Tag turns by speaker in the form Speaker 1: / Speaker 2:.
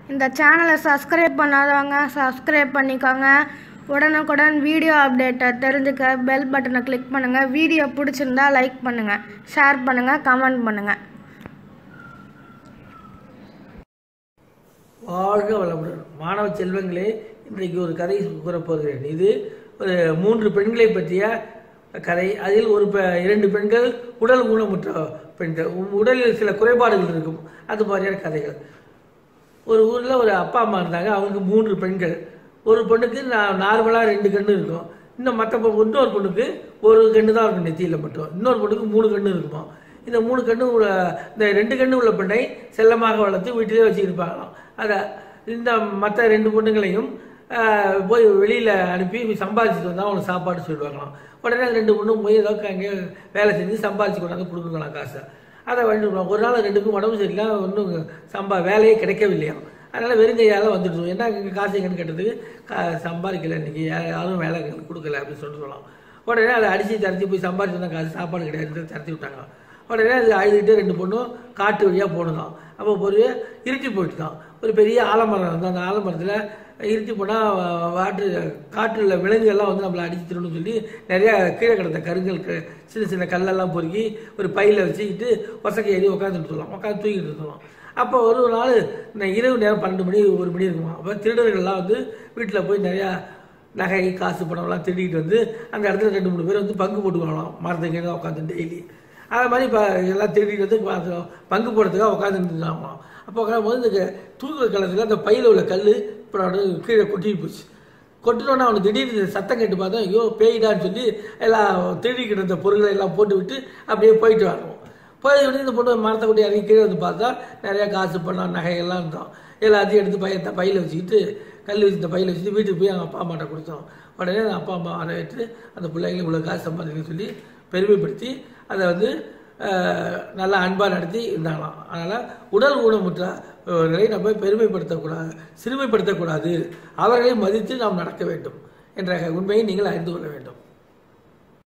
Speaker 1: இந்த சேனலை சப்ஸ்கிரைப் பண்ணாதவங்க சப்ஸ்கிரைப் பண்ணிக்கோங்க. உடனுக்குடன் வீடியோ அப்டேட்டை தெரிஞ்சுக்க பெல் பட்டனை கிளிக் பண்ணுங்கள். வீடியோ பிடிச்சிருந்தா லைக் பண்ணுங்கள், ஷேர் பண்ணுங்கள், கமெண்ட் பண்ணுங்கள்.
Speaker 2: வாழ்க வளமுடன். மாணவ செல்வங்களே, இன்றைக்கு ஒரு கதை கூறப்போகிறேன். இது ஒரு 3 பெண்களை பற்றிய கதை. அதில் 2 பெண்கள் உடல் ஊனமுற்ற பெண்கள், உடலில் சில குறைபாடுகள் இருக்கும், அது மாதிரியான கதைகள். ஒரு ஊரில் ஒரு அப்பா அம்மா இருந்தாங்க. அவங்களுக்கு 3 பெண்கள். ஒரு பொண்ணுக்கு நார்மலாக 2 கண்ணு இருக்கும். இன்னொரு பொண்ணுக்கு 1 கண்ணு தான் இருக்கும் நெத்தியில் மட்டும். இன்னொரு பொண்ணுக்கு 3 கண்ணு இருக்குமா. இந்த 3 கண்ணு இந்த 2 கண்ணு உள்ள பெண்ணை செல்லமாக வளர்த்து வீட்டிலே வச்சுருப்பாங்களாம். அதை இந்த மற்ற 2 பொண்ணுங்களையும் போய் வெளியில் அனுப்பி சம்பாதிச்சுட்டு வந்தால் அவங்களுக்கு சாப்பாடு சொல்லுவாங்களாம். உடனே அந்த 2 பொண்ணும் போய் ஏதோ அங்கே வேலை செஞ்சு சம்பாதிச்சு கொண்டாந்து கொடுக்குங்களாம் காசை. அதை வாங்கிட்டு ஒரு நாள் 2க்கும் உடம்பு சரியில்லை, ஒன்றும் வேலையே கிடைக்கவில்லையாம். அதனால் வெறுங்கையால் வந்துட்டு என்ன காசு எங்கன்னு கேட்டதுக்கு சம்பாதிக்கலை, இன்றைக்கி யாரும் வேலை கொடுக்கல அப்படின்னு சொல்லிட்டு சொல்லலாம். உடனே அதை அடித்து தரத்தி போய் சம்பாதிச்சு வந்தால் காசு சாப்பாடு கிடையாது தரத்தி விட்டாங்க. உடனே அது அழுதுகிட்டே 2 பொண்ணும் காட்டு வழியாக போனதான். அப்போ ஒரு இருட்டி போயிட்டு தான் ஒரு பெரிய ஆலமரம் வந்து அந்த ஆலமரத்தில் இருட்டி போனால் காட்டில் விலங்குகள்லாம் வந்து நம்மளை அடிச்சு திருடணும்னு சொல்லி நிறையா கீழே கிடந்த கருங்கல் சின்ன சின்ன கல்லெல்லாம் பொறுக்கி ஒரு பையில் வச்சுக்கிட்டு ஒசக்கை ஏறி உட்காந்துட்டு சொல்லலாம், உட்காந்து தூக்கிட்டு இருந்தோம். அப்போ ஒரு நாள் இந்த இரவு நேரம் 12 மணி 1 மணி இருக்குமா. அப்போ திருடர்கள்லாம் வந்து வீட்டில் போய் நிறையா நகை காசு பணம்லாம் திருடிக்கிட்டு வந்து அந்த இடத்துல 2-3 பேர் வந்து பங்கு போட்டுக்கலாம் மரத்துக்கு கீழே உட்காந்து டெய்லி. அது மாதிரி இப்போ எல்லாம் திருடிட்டு வந்து பங்கு போடுறதுக்காக உட்காந்துருந்தாங்களாம். அப்போ உட்காரும்போது இந்த தூக்குற காலத்தில் அந்த பையில் உள்ள கல் இப்போ கீழே கொட்டிட்டு போச்சு. கொட்டினோன்னா அவனுக்கு திடீர்னு சத்தம் கேட்டு பார்த்தா ஐயோ பேய்டான்னு சொல்லி எல்லாம் திருடிக்கிட்டு இருந்த பொருட்களை எல்லாம் போட்டு விட்டு அப்படியே போயிட்டு வரணும். போய் விட்டு இந்த பொண்ணு மரத்தை கொட்டி இறங்கி கீழே வந்து பார்த்தா நிறையா காசு பணம் நகைகள்லாம் இருந்தோம். எல்லாத்தையும் எடுத்து பையில் வச்சுக்கிட்டு கல் வச்சு பையில் வச்சுட்டு வீட்டுக்கு போய் அவங்க அப்பா அம்மாட்ட கொடுத்தோம். உடனே அந்த அப்பா அம்மா வரவேற்று அந்த பிள்ளைங்களை இவ்வளோ காசு சம்பாதிக்கணும்னு சொல்லி பெருமைப்படுத்தி அதை வந்து நல்லா அன்பாக நடத்தி இருந்தாங்களாம். அதனால் உடல் ஊனமுற்றவர்களை நம்ம பெருமைப்படுத்தக்கூடாது, சிறுமைப்படுத்தக்கூடாது, அவர்களை மதித்து நாம் நடக்க வேண்டும் என்ற உண்மையை நீங்கள் அறிந்து கொள்ள வேண்டும்.